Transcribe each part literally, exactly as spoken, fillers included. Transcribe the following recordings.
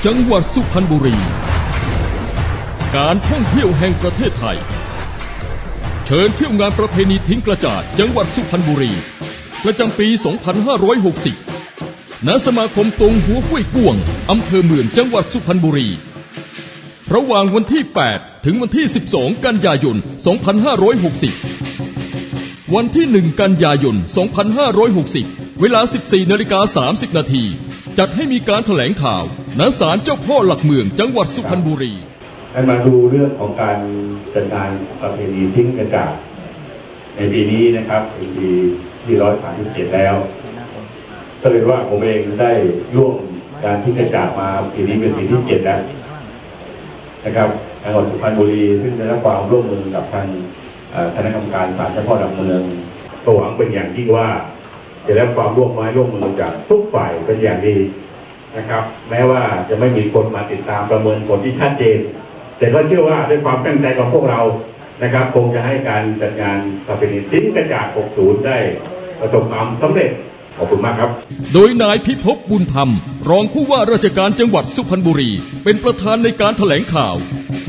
จังหวัดสุพรรณบุรีการท่องเที่ยวแห่งประเทศไทยเชิญเที่ยวงานประเพณีทิ้งกระจาดจังหวัดสุพรรณบุรีประจำปี สองพันห้าร้อยหกสิบ ณ สมาคมตงหัวห้วยก้วงอำเภอเมืองจังหวัดสุพรรณบุรีระหว่างวันที่ แปด ถึงวันที่ สิบสอง กันยายน สองพันห้าร้อยหกสิบ วันที่ หนึ่ง กันยายน สองพันห้าร้อยหกสิบ เวลา สิบสี่ นาฬิกา สามสิบ นาทีจัดให้มีการแถลงข่าวณ ศาลเจ้าพ่อหลักเมืองจังหวัดสุพรรณบุรีให้มาดูเรื่องของการจัดการประเพณีทิ้งกระจาดในปีนี้นะครับเป็นปีที่หนึ่งร้อยสามสิบเจ็ดแล้วก็เลยว่าผมเองได้ร่วมการทิ้งกระจาดมาปีนี้เป็นปีที่เจ็ดแล้วนะครับจังหวัดสุพรรณบุรีซึ่งได้รับความร่วมมือกับทางคณะกรรมการศาลเจ้าพ่อหลักเมืองก็หวังเป็นอย่างยิ่งว่าจะได้รับความร่วมไม้ร่วมมือจากทุกฝ่ายเป็นอย่างดีนะครับแม้ว่าจะไม่มีคนมาติดตามประเมินผลที่ชัดเจนแต่ก็เชื่อว่าด้วยความตั้งใจของพวกเรานะครับคงจะให้การจัดงานประเพณีทิ้งกระจาดหกสิบได้ประสบความสำเร็จขอบคุณมากครับโดยนายพิภพบุญธรรมรองผู้ว่าราชการจังหวัดสุพรรณบุรีเป็นประธานในการแถลงข่าว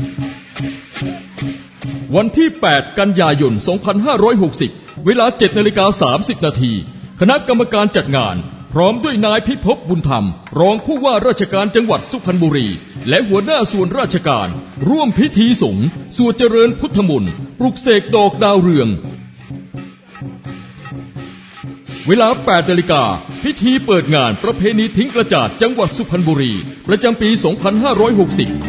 วันที่ แปด กันยายน สองพันห้าร้อยหกสิบ เวลา เจ็ด นาฬิกา สามสิบ นาทีคณะกรรมการจัดงานพร้อมด้วยนายพิภพบุญธรรมรองผู้ว่าราชการจังหวัดสุพรรณบุรีและหัวหน้าส่วนราชการร่วมพิธีสงฆ์สวดเจริญพุทธมนต์ปลุกเสกดอกดาวเรืองเวลา แปด นาฬิกาพิธีเปิดงานประเพณีทิ้งกระจาดจังหวัดสุพรรณบุรีประจำปี สองพันห้าร้อยหกสิบ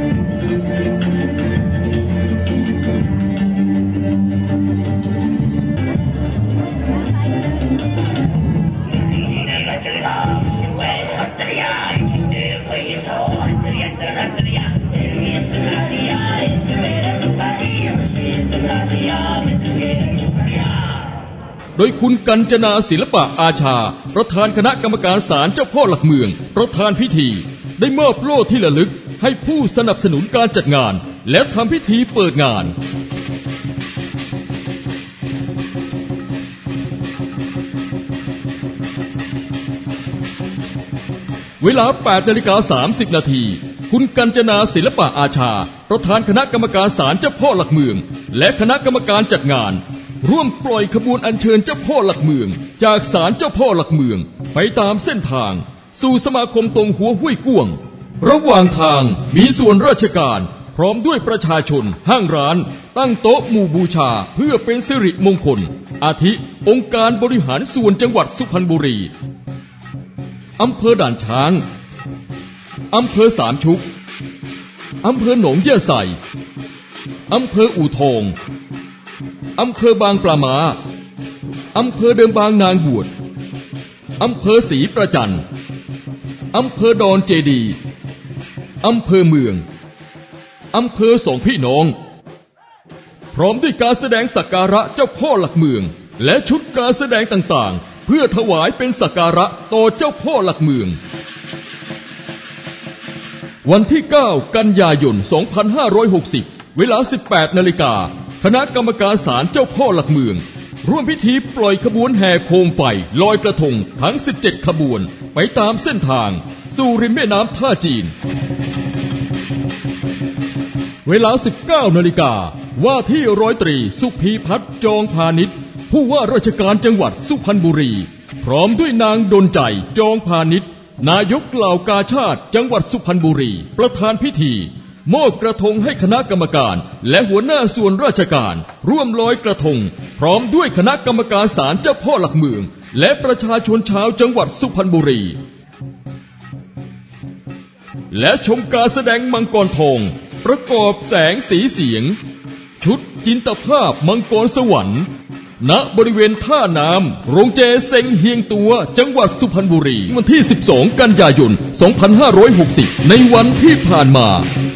โดยคุณกัญจนาศิลปะอาชาประธานคณะกรรมการศาลเจ้าพ่อหลักเมืองประธานพิธีได้มอบโล่ที่ระลึกให้ผู้สนับสนุนการจัดงานและทำพิธีเปิดงานเวลา แปด นาฬิกา สามสิบ นาทีคุณกัญจนาศิลปะอาชาประธานคณะกรรมการศาลเจ้าพ่อหลักเมืองและคณะกรรมการจัดงานร่วมปล่อยขบวนอัญเชิญเจ้าพ่อหลักเมืองจากศาลเจ้าพ่อหลักเมืองไปตามเส้นทางสู่สมาคมตงหัวห้วยก้วงระหว่างทางมีส่วนราชการพร้อมด้วยประชาชนห้างร้านตั้งโต๊ะหมู่บูชาเพื่อเป็นสิริมงคลอาทิองค์การบริหารส่วนจังหวัดสุพรรณบุรีอำเภอด่านช้างอำเภอสามชุกอำเภอหนองเยี่ยไสอำเภออู่ทองอำเภอบางปลามาอำเภอเดิมบางนางบวชอำเภอศรีประจันอำเภอดอนเจดีอำเภอเมืองอำเภอสองพี่น้องพร้อมด้วยการแสดงสักการะเจ้าพ่อหลักเมืองและชุดการแสดงต่างๆเพื่อถวายเป็นสักการะต่อเจ้าพ่อหลักเมืองวันที่ เก้า กันยายน สองพันห้าร้อยหกสิบ เวลา สิบแปด นาฬิกาคณะกรรมการศาลเจ้าพ่อหลักเมืองร่วมพิธีปล่อยขบวนแห่โคมไฟลอยกระทงทั้งสิบเจ็ดขบวนไปตามเส้นทางสู่ริมแม่น้ำท่าจีนเวลา สิบเก้า นาฬิกาว่าที่ร้อยตรีสุพีพัฒน์จองพาณิชย์ผู้ว่าราชการจังหวัดสุพรรณบุรีพร้อมด้วยนางดลใจจองพาณิชย์นายกเหล่ากาชาดจังหวัดสุพรรณบุรีประธานพิธีมอบกระทงให้คณะกรรมการและหัวหน้าส่วนราชการร่วมลอยกระทงพร้อมด้วยคณะกรรมการศาลเจ้าพ่อหลักเมืองและประชาชนชาวจังหวัดสุพรรณบุรีและชมการแสดงมังกรทองประกอบแสงสีเสียงชุดจินตภาพมังกรสวรรค์ณบริเวณท่าน้ำโรงเจเซ็งเฮียงตัวจังหวัดสุพรรณบุรีวันที่ สิบสอง กันยายน สองพันห้าร้อยหกสิบในวันที่ผ่านมา